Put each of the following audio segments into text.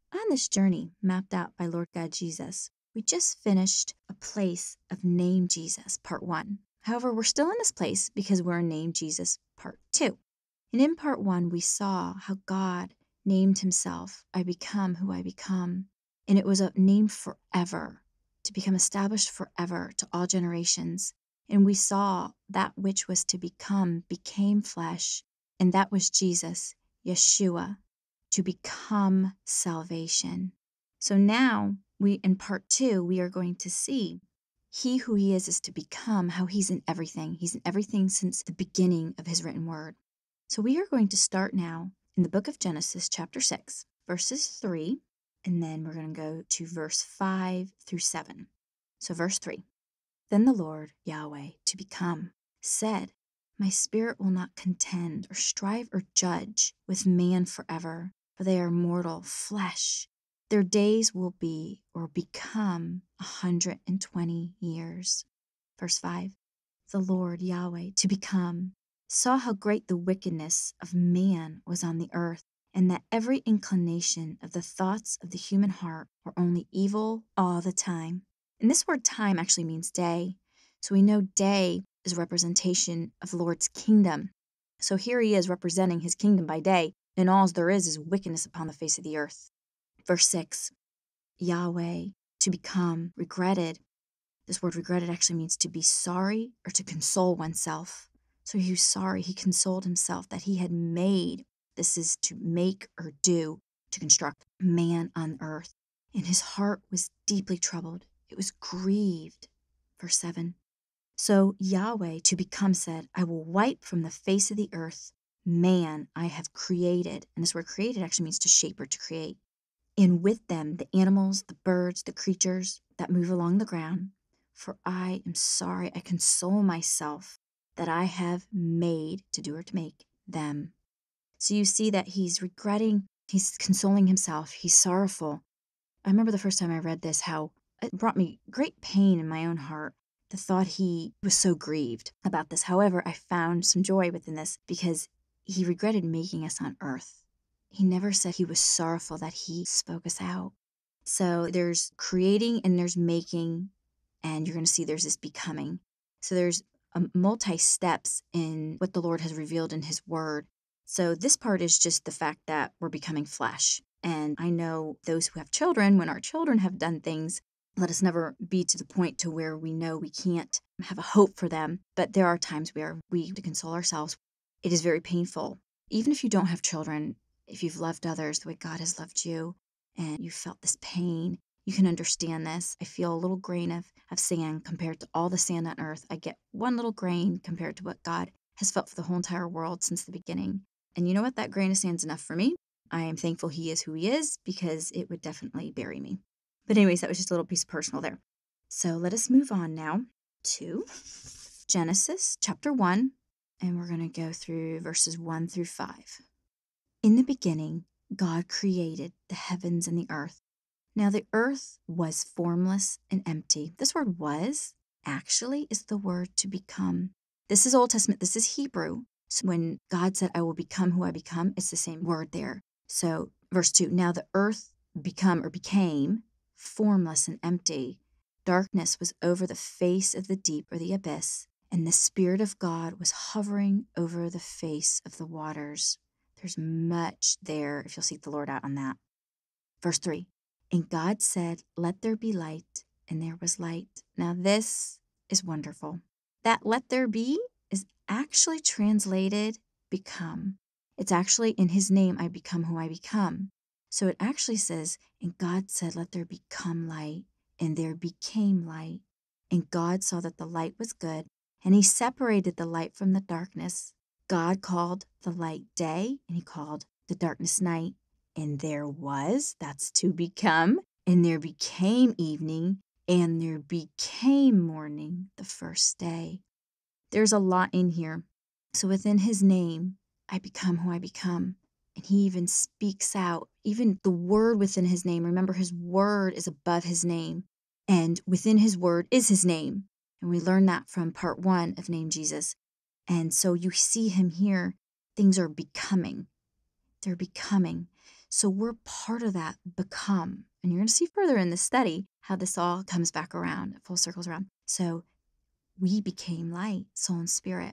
On this journey mapped out by Lord God Jesus, we just finished a place of Name Jesus, part 1. However, we're still in this place because we're in Name Jesus, part 2. And in part 1, we saw how God named himself, I become who I become. And it was a name forever, to become established forever to all generations. And we saw that which was to become became flesh, and that was Jesus, Yeshua, to become salvation. So now, in part 2, we are going to see he who he is to become, how he's in everything. He's in everything since the beginning of his written word. So we are going to start now in the book of Genesis, chapter 6, verses 3, and then we're going to go to verse 5 through 7. So verse 3, then the Lord, Yahweh, to become, said, my spirit will not contend or strive or judge with man forever, for they are mortal flesh. Their days will be or become 120 years. Verse 5, the Lord, Yahweh, to become, saw how great the wickedness of man was on the earth, and that every inclination of the thoughts of the human heart were only evil all the time. And this word time actually means day. So we know day is a representation of the Lord's kingdom. So here he is representing his kingdom by day, and all there is wickedness upon the face of the earth. Verse 6, Yahweh, to become, regretted. This word regretted actually means to be sorry or to console oneself. So he was sorry, he consoled himself that he had made, this is to make or do, to construct man on earth. And his heart was deeply troubled. It was grieved. Verse 7. So Yahweh, to become, said, I will wipe from the face of the earth man I have created. And this word created actually means to shape or to create. And with them the animals, the birds, the creatures that move along the ground. For I am sorry, I console myself that I have made, to do or to make, them. So you see that he's regretting, he's consoling himself, he's sorrowful. I remember the first time I read this, how it brought me great pain in my own heart, the thought he was so grieved about this. However, I found some joy within this because he regretted making us on earth. He never said he was sorrowful that he spoke us out. So there's creating and there's making, and you're going to see there's this becoming. So there's multi-steps in what the Lord has revealed in his word. So this part is just the fact that we're becoming flesh. And I know those who have children, when our children have done things, let us never be to the point to where we know we can't have a hope for them. But there are times where we have to console ourselves. It is very painful. Even if you don't have children, if you've loved others the way God has loved you and you felt this pain, you can understand this. I feel a little grain of sand compared to all the sand on earth. I get one little grain compared to what God has felt for the whole entire world since the beginning. And you know what? That grain of sand's enough for me. I am thankful he is who he is because it would definitely bury me. But anyways, that was just a little piece of personal there. So let us move on now to Genesis chapter 1, and we're going to go through verses 1 through 5. In the beginning, God created the heavens and the earth. Now the earth was formless and empty. This word was actually is the word to become. This is Old Testament. This is Hebrew. So when God said, I will become who I become, it's the same word there. So verse 2, now the earth became formless and empty. Darkness was over the face of the deep or the abyss, and the Spirit of God was hovering over the face of the waters. There's much there if you'll seek the Lord out on that. Verse 3, and God said, let there be light, and there was light. Now this is wonderful. That let there be is actually translated become. It's actually in his name, I become who I become. So it actually says, and God said, let there become light, and there became light. And God saw that the light was good, and he separated the light from the darkness. God called the light day, and he called the darkness night. And there was, that's to become, and there became evening, and there became morning the first day. There's a lot in here. So within his name, I become who I become. And he even speaks out, even the word within his name. Remember, his word is above his name. And within his word is his name. And we learn that from part 1 of Name Jesus. And so you see him here, things are becoming. They're becoming. So we're part of that become. And you're going to see further in this study how this all comes back around, full circles around. So we became light, soul, and spirit.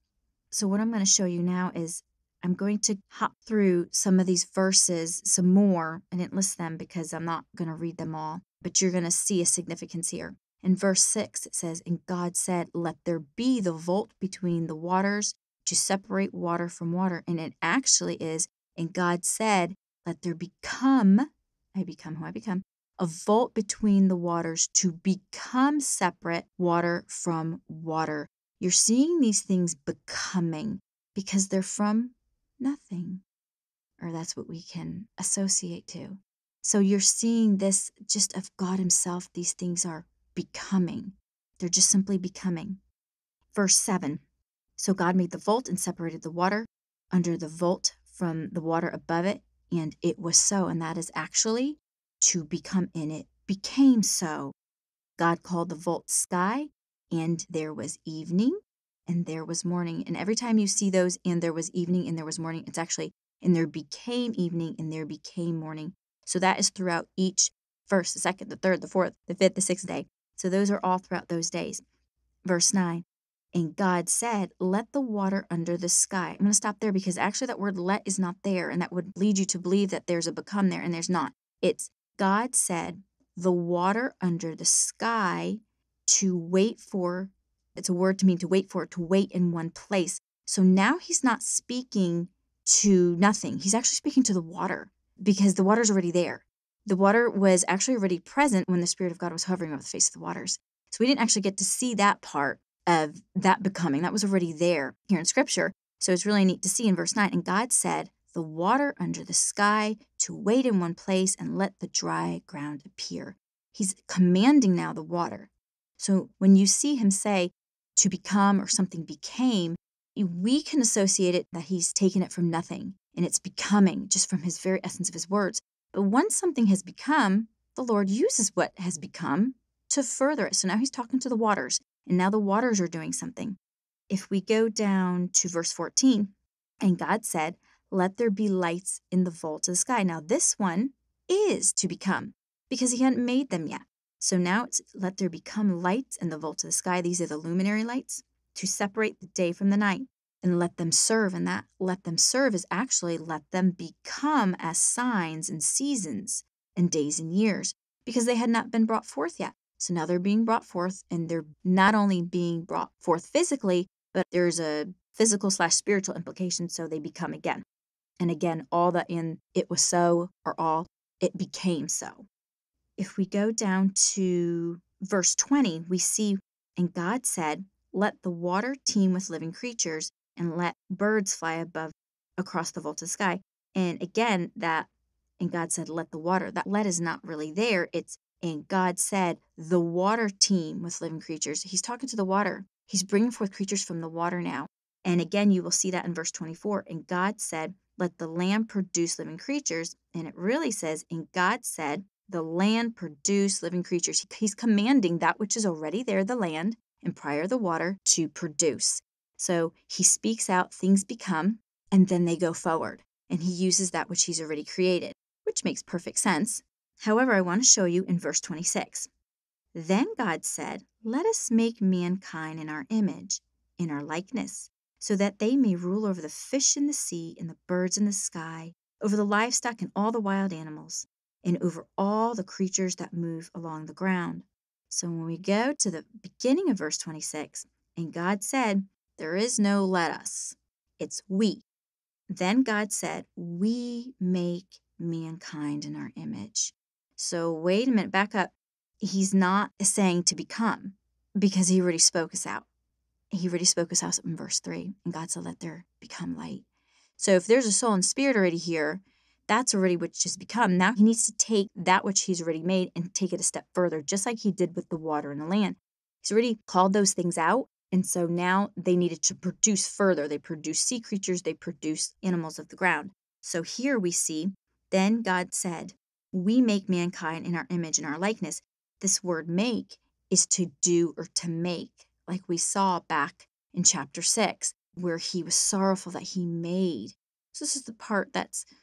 So what I'm going to show you now is I'm going to hop through some of these verses, some more. I didn't list them because I'm not going to read them all, but you're going to see a significance here. In verse 6, it says, "And God said, let there be the vault between the waters to separate water from water." And it actually is, "And God said, let there become," I become who I become, "a vault between the waters to become separate water from water." You're seeing these things becoming because they're from nothing, or that's what we can associate to. So you're seeing this just of God himself. These things are becoming. They're just simply becoming. Verse 7, "So God made the vault and separated the water under the vault from the water above it, and it was so." And that is actually to become, and it became so. God called the vault sky, and there was evening, and there was morning. And every time you see those, "and there was evening, and there was morning," it's actually, "and there became evening, and there became morning." So that is throughout each first, the second, the third, the fourth, the fifth, the sixth day. So those are all throughout those days. Verse 9, "And God said, let the water under the sky." I'm going to stop there because actually that word "let" is not there, and that would lead you to believe that there's a become there, and there's not. It's God said, the water under the sky to wait for. It's a word to mean to wait for, to wait in one place. So now he's not speaking to nothing. He's actually speaking to the water because the water's already there. The water was actually already present when the Spirit of God was hovering over the face of the waters. So we didn't actually get to see that part of that becoming. That was already there here in Scripture. So it's really neat to see in verse 9, "And God said, the water under the sky to wait in one place and let the dry ground appear." He's commanding now the water. So when you see him say to become or something became, we can associate it that he's taken it from nothing and it's becoming just from his very essence of his words. But once something has become, the Lord uses what has become to further it. So now he's talking to the waters, and now the waters are doing something. If we go down to verse 14, "And God said, let there be lights in the vault of the sky." Now this one is to become because he hadn't made them yet. So now it's, "Let there become lights in the vault of the sky." These are the luminary lights to separate the day from the night, and let them serve. And that "let them serve" is actually let them become as signs and seasons and days and years because they had not been brought forth yet. So now they're being brought forth, and they're not only being brought forth physically, but there's a physical/spiritual implication, so they become again. And again, all that in "it was so," or all "it became so." If we go down to verse 20, we see, "And God said, let the water teem with living creatures, and let birds fly above across the vault of the sky." And again, that "and God said, let the water," that "let" is not really there. It's "and God said, the water teem with living creatures." He's talking to the water. He's bringing forth creatures from the water now. And again, you will see that in verse 24. "And God said, let the land produce living creatures." And it really says, "And God said, the land produce living creatures." He's commanding that which is already there, the land, and prior the water, to produce. So he speaks out, things become, and then they go forward. And he uses that which he's already created, which makes perfect sense. However, I want to show you in verse 26. "Then God said, let us make mankind in our image, in our likeness, so that they may rule over the fish in the sea and the birds in the sky, over the livestock and all the wild animals, and over all the creatures that move along the ground." So when we go to the beginning of verse 26, "And God said," there is no "let us." It's "we." "Then God said, we make mankind in our image." So wait a minute, back up. He's not saying to become because he already spoke us out. He already spoke us out in verse 3. "And God said, let there become light." So if there's a soul and spirit already here, that's already what just become. Now he needs to take that which he's already made and take it a step further, just like he did with the water and the land. He's already called those things out. And so now they needed to produce further. They produce sea creatures. They produce animals of the ground. So here we see, "Then God said, we make mankind in our image and our likeness." This word "make" is to do or to make, like we saw back in chapter 6, where he was sorrowful that he made. So this is the part that's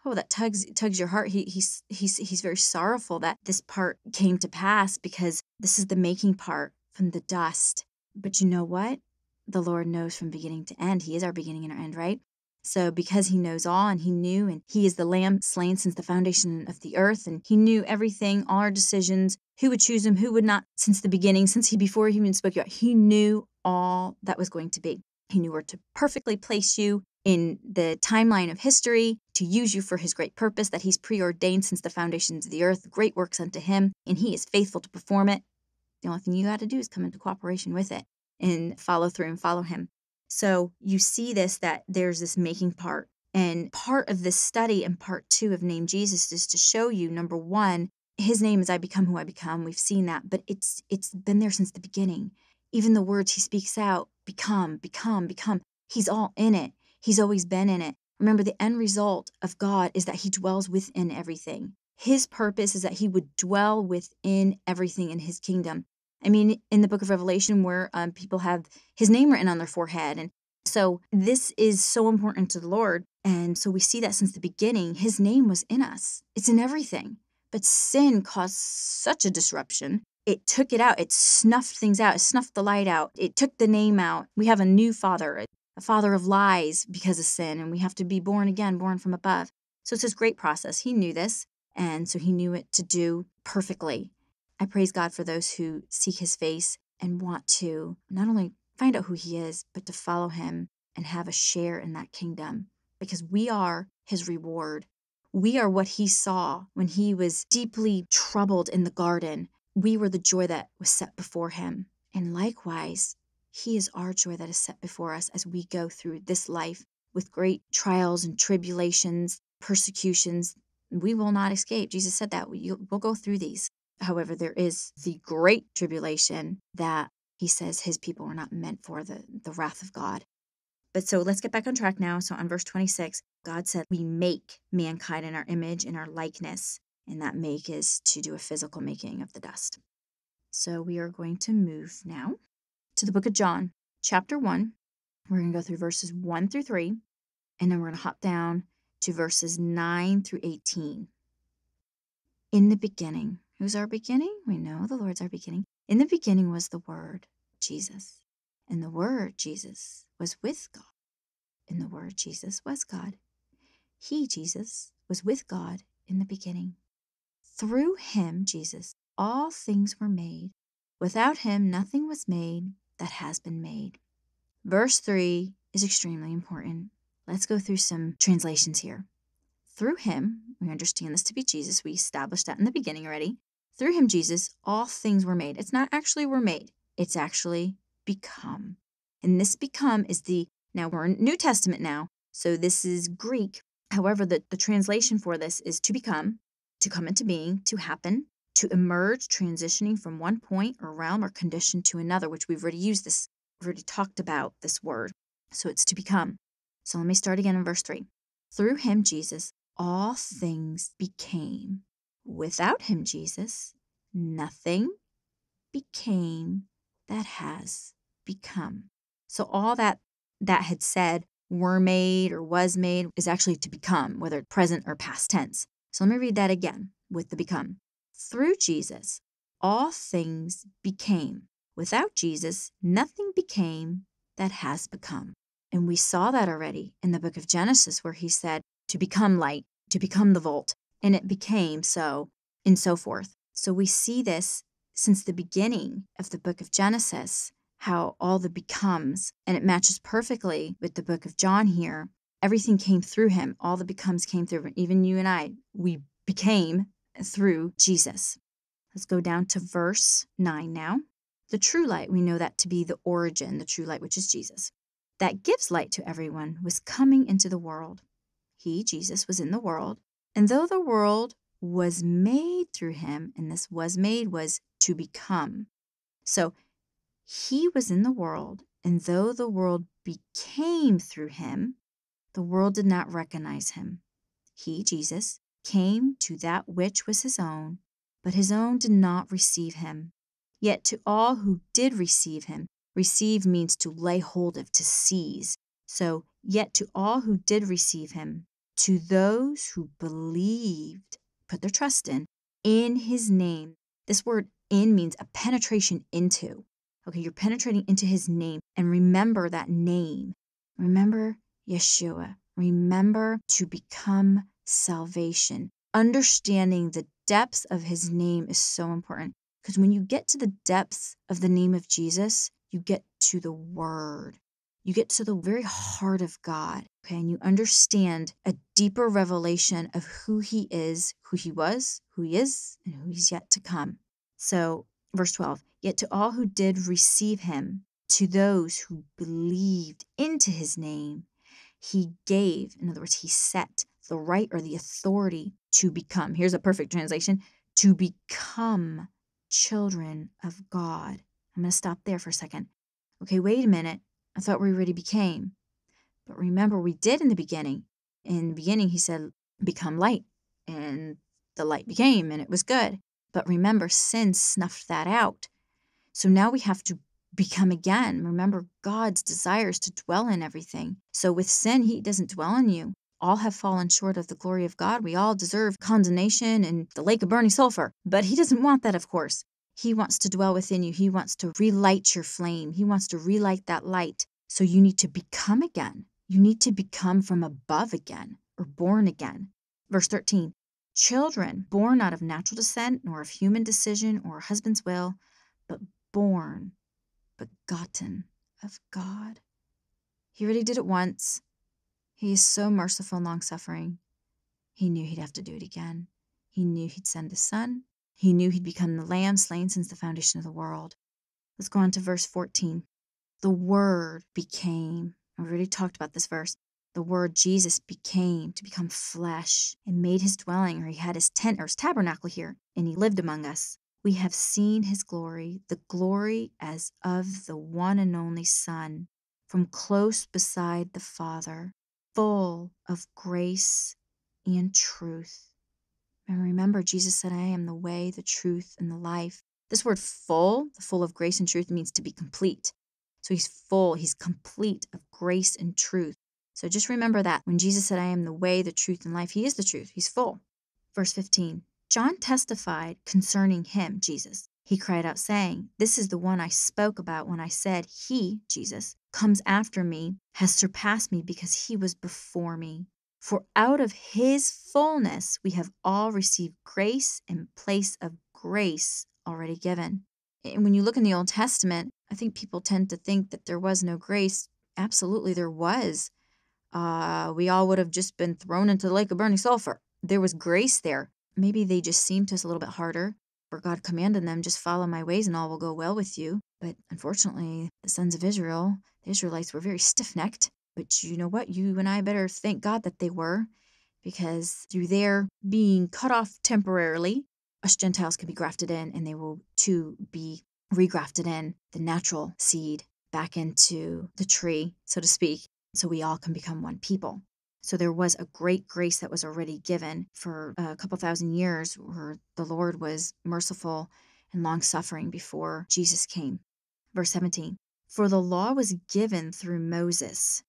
Oh, that tugs your heart. He's very sorrowful that this part came to pass, because this is the making part from the dust. But you know what? The Lord knows from beginning to end. He is our beginning and our end, right? So because he knows all, and he knew, and he is the lamb slain since the foundation of the earth, and he knew everything, all our decisions, who would choose him, who would not, since the beginning, before he even spoke you out, he knew all that was going to be. He knew where to perfectly place you in the timeline of history, to use you for his great purpose that he's preordained since the foundations of the earth, great works unto him, and he is faithful to perform it. The only thing you got to do is come into cooperation with it and follow through and follow him. So you see this, that there's this making part. And part of this study and part 2 of Name Jesus is to show you, number 1, his name is I become who I become. We've seen that, but it's been there since the beginning. Even the words he speaks out, become, become, become. He's all in it. He's always been in it. Remember, the end result of God is that he dwells within everything. His purpose is that he would dwell within everything in his kingdom. I mean, in the book of Revelation, where people have his name written on their forehead. And so this is so important to the Lord. And so we see that since the beginning, his name was in us. It's in everything. But sin caused such a disruption. It took it out. It snuffed things out. It snuffed the light out. It took the name out. We have a new father, a father of lies because of sin. And we have to be born again, born from above. So it's this great process. He knew this. And so he knew it to do perfectly. I praise God for those who seek his face and want to not only find out who he is, but to follow him and have a share in that kingdom, because we are his reward. We are what he saw when he was deeply troubled in the garden. We were the joy that was set before him. And likewise, he is our joy that is set before us as we go through this life with great trials and tribulations, persecutions. We will not escape. Jesus said that we'll go through these. However, there is the great tribulation that he says his people are not meant for, the wrath of God. But so let's get back on track now. So on verse 26, God said, we make mankind in our image, in our likeness. And that make is to do a physical making of the dust. So we are going to move now to the book of John, chapter 1. We're going to go through verses 1 through 3. And then we're going to hop down to verses 9 through 18. In the beginning. Who's our beginning? We know the Lord's our beginning. In the beginning was the Word, Jesus. And the Word, Jesus, was with God. And the Word, Jesus, was God. He, Jesus, was with God in the beginning. Through him, Jesus, all things were made. Without him, nothing was made that has been made. Verse 3 is extremely important. Let's go through some translations here. Through him, we understand this to be Jesus. We established that in the beginning already. Through him, Jesus, all things were made. It's not actually were made. It's actually become. And this become is now we're in New Testament now, so this is Greek. However, the translation for this is to become, to come into being, to happen, to emerge, transitioning from one point or realm or condition to another, which we've already used this, we've already talked about this word. So it's to become. So let me start again in verse 3. Through him, Jesus, all things became. Without him, Jesus, nothing became that has become. So all that had said were made or was made is actually to become, whether present or past tense. So let me read that again with the become. Through Jesus, all things became. Without Jesus, nothing became that has become. And we saw that already in the book of Genesis, where he said to become light, to become the volt, and it became so, and so forth. So we see this since the beginning of the book of Genesis, how all the becomes, and it matches perfectly with the book of John here. Everything came through him. All the becomes came through. Even you and I, we became through Jesus. Let's go down to verse 9 now. The true light, we know that to be the origin, the true light, which is Jesus, that gives light to everyone, was coming into the world. He, Jesus, was in the world. And though the world was made through him, and this was made was to become. So he was in the world, and though the world became through him, the world did not recognize him. He, Jesus, came to that which was his own, but his own did not receive him. Yet to all who did receive him, receive means to lay hold of, to seize. So, yet to all who did receive him, to those who believed, put their trust in his name. This word in means a penetration into. Okay, you're penetrating into his name. And remember that name. Remember Yeshua. Remember to become salvation. Understanding the depths of his name is so important. Because when you get to the depths of the name of Jesus, you get to the word. You get to the very heart of God, okay? And you understand a deeper revelation of who he is, who he was, who he is, and who he's yet to come. So, verse 12, yet to all who did receive him, to those who believed into his name, he gave, in other words, he set the right or the authority to become. Here's a perfect translation, to become children of God. I'm going to stop there for a second. Okay, wait a minute. I thought we already became. But remember, we did in the beginning. In the beginning, he said, become light. And the light became, and it was good. But remember, sin snuffed that out. So now we have to become again. Remember, God's desires to dwell in everything. So with sin, he doesn't dwell in you. All have fallen short of the glory of God. We all deserve condemnation and the lake of burning sulfur. But he doesn't want that, of course. He wants to dwell within you. He wants to relight your flame. He wants to relight that light. So you need to become again. You need to become from above again, or born again. Verse 13, children born out of natural descent, nor of human decision or husband's will, but born, begotten of God. He already did it once. He is so merciful and long-suffering. He knew he'd have to do it again. He knew he'd send his son. He knew he'd become the lamb slain since the foundation of the world. Let's go on to verse 14. The Word became, I've already talked about this verse. The Word, Jesus, became to become flesh and made his dwelling, or he had his tent or his tabernacle here, and he lived among us. We have seen his glory, the glory as of the one and only Son, from close beside the Father, full of grace and truth. And remember, Jesus said, I am the way, the truth, and the life. This word full, the full of grace and truth, means to be complete. So he's full, he's complete of grace and truth. So just remember that. When Jesus said, I am the way, the truth, and life, he is the truth. He's full. Verse 15, John testified concerning him, Jesus. He cried out, saying, this is the one I spoke about when I said, he, Jesus, comes after me, has surpassed me because he was before me. For out of his fullness we have all received grace in place of grace already given. And when you look in the Old Testament, I think people tend to think that there was no grace. Absolutely, there was. We all would have just been thrown into the lake of burning sulfur. There was grace there. Maybe they just seemed to us a little bit harder. For God commanded them, just follow my ways and all will go well with you. But unfortunately, the sons of Israel, the Israelites, were very stiff-necked. But you know what? You and I better thank God that they were, because through their being cut off temporarily, us Gentiles can be grafted in, and they will too be regrafted in, the natural seed, back into the tree, so to speak, so we all can become one people. So there was a great grace that was already given for a couple thousand years where the Lord was merciful and long-suffering before Jesus came. Verse 17, for the law was given through Moses.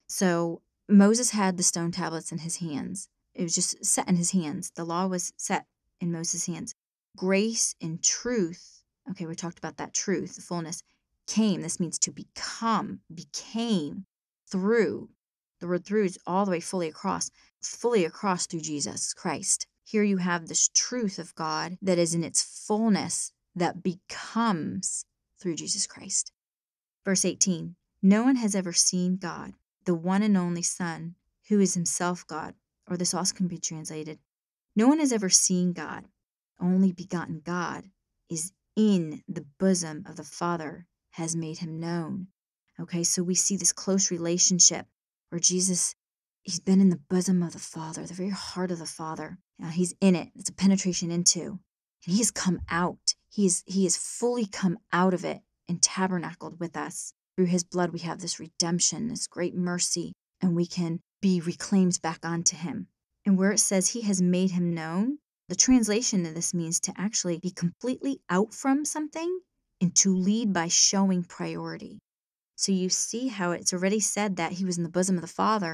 So Moses had the stone tablets in his hands. It was just set in his hands. The law was set in Moses' hands. Grace and truth, okay, we talked about that truth, the fullness, came. This means to become, became through. The word through is all the way fully across through Jesus Christ. Here you have this truth of God that is in its fullness that becomes through Jesus Christ. Verse 18, no one has ever seen God, the one and only Son, who is himself God, or this also can be translated, no one has ever seen God. Only begotten God is in the bosom of the Father, has made him known. Okay, so we see this close relationship where Jesus, he's been in the bosom of the Father, the very heart of the Father. Now he's in it. It's a penetration into. And he has come out. He is fully come out of it and tabernacled with us. Through his blood we have this redemption, this great mercy, and we can be reclaimed back onto him. And where it says he has made him known, the translation of this means to actually be completely out from something and to lead by showing priority. So you see how it's already said that he was in the bosom of the Father,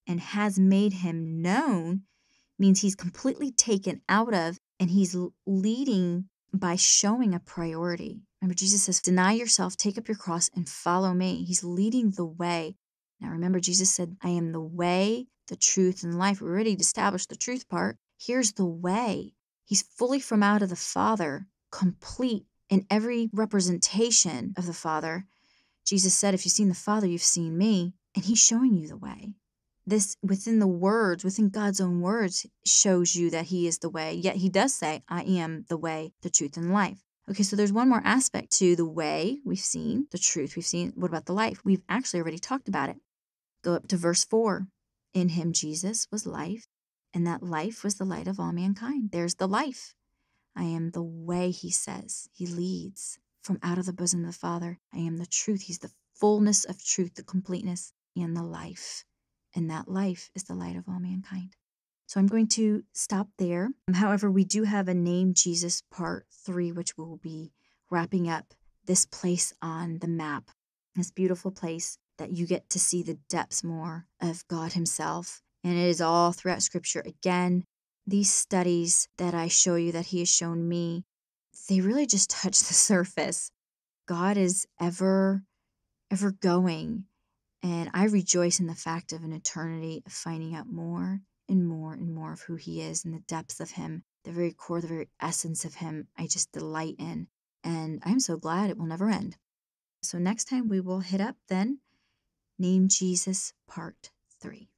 and has made him known means he's completely taken out of, and he's leading by showing a priority. Remember, Jesus says, deny yourself, take up your cross, and follow me. He's leading the way. Now remember, Jesus said, I am the way, the truth, and life. We already established the truth part. Here's the way. He's fully from out of the Father, complete in every representation of the Father. Jesus said, if you've seen the Father, you've seen me. And he's showing you the way. This, within the words, within God's own words, shows you that he is the way. Yet he does say, I am the way, the truth, and life. Okay, so there's one more aspect to the way we've seen, the truth we've seen. What about the life? We've actually already talked about it. Go up to verse 4. In him, Jesus, was life, and that life was the light of all mankind. There's the life. I am the way, he says. He leads from out of the bosom of the Father. I am the truth. He's the fullness of truth, the completeness, and the life. And that life is the light of all mankind. So I'm going to stop there. However, we do have a Name Jesus Part 3, which will be wrapping up this place on the map, this beautiful place that you get to see the depths more of God himself. And it is all throughout Scripture. Again, these studies that I show you, that he has shown me, they really just touch the surface. God is ever going. And I rejoice in the fact of an eternity of finding out more and more and more of who he is and the depths of him, the very core, the very essence of him. I just delight in. And I'm so glad it will never end. So next time we will hit up then Name Jesus Part 3.